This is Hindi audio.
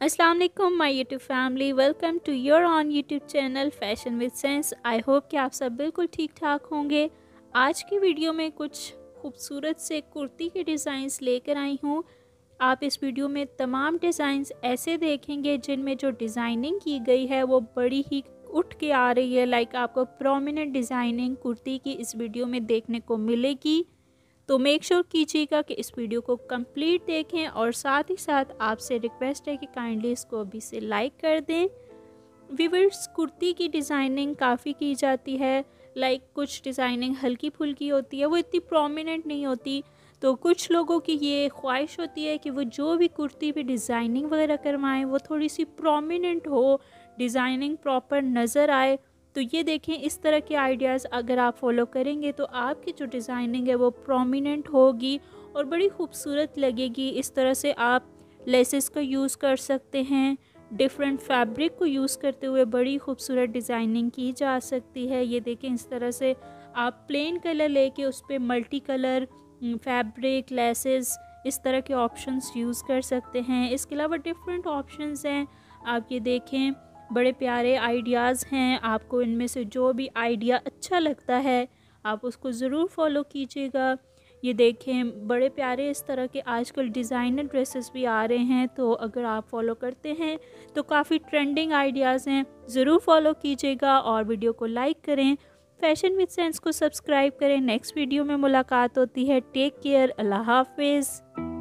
अस्सलाम वालेकुम my YouTube family, welcome to your on YouTube channel fashion with sense. I hope कि आप सब बिल्कुल ठीक ठाक होंगे। आज की वीडियो में कुछ खूबसूरत से कुर्ती के डिज़ाइंस लेकर आई हूँ। आप इस वीडियो में तमाम डिज़ाइंस ऐसे देखेंगे जिनमें जो डिज़ाइनिंग की गई है वो बड़ी ही उठ के आ रही है। लाइक आपको प्रोमिनेंट डिज़ाइनिंग कुर्ती की इस वीडियो में देखने को मिलेगी। तो मेक श्योर कीजिएगा कि इस वीडियो को कंप्लीट देखें और साथ ही साथ आपसे रिक्वेस्ट है कि काइंडली इसको अभी से लाइक कर दें। व्यूअर्स, कुर्ती की डिज़ाइनिंग काफ़ी की जाती है। लाइक कुछ डिज़ाइनिंग हल्की फुल्की होती है, वो इतनी प्रोमिनेंट नहीं होती। तो कुछ लोगों की ये ख्वाहिश होती है कि वो जो भी कुर्ती पे डिज़ाइनिंग वगैरह करवाएं वो थोड़ी सी प्रोमिनेंट हो, डिज़ाइनिंग प्रॉपर नज़र आए। तो ये देखें, इस तरह के आइडियाज़ अगर आप फॉलो करेंगे तो आपकी जो डिज़ाइनिंग है वो प्रोमिनेंट होगी और बड़ी खूबसूरत लगेगी। इस तरह से आप लेसेस का यूज़ कर सकते हैं। डिफरेंट फैब्रिक को यूज़ करते हुए बड़ी खूबसूरत डिज़ाइनिंग की जा सकती है। ये देखें, इस तरह से आप प्लेन कलर लेके उस पर मल्टी कलर फैब्रिक, लेसेस, इस तरह के ऑप्शंस यूज़ कर सकते हैं। इसके अलावा डिफरेंट ऑप्शंस हैं। आप ये देखें, बड़े प्यारे आइडियाज़ हैं। आपको इनमें से जो भी आइडिया अच्छा लगता है आप उसको ज़रूर फॉलो कीजिएगा। ये देखें, बड़े प्यारे इस तरह के आजकल डिज़ाइनर ड्रेसेस भी आ रहे हैं। तो अगर आप फॉलो करते हैं तो काफ़ी ट्रेंडिंग आइडियाज़ हैं, ज़रूर फॉलो कीजिएगा और वीडियो को लाइक करें। फैशन विद सेंस को सब्सक्राइब करें। नेक्स्ट वीडियो में मुलाकात होती है। टेक केयर, अल्लाह हाफिज़।